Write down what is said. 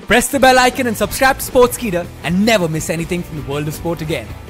Press the bell icon and subscribe to Sportskeeda and never miss anything from the world of sport again.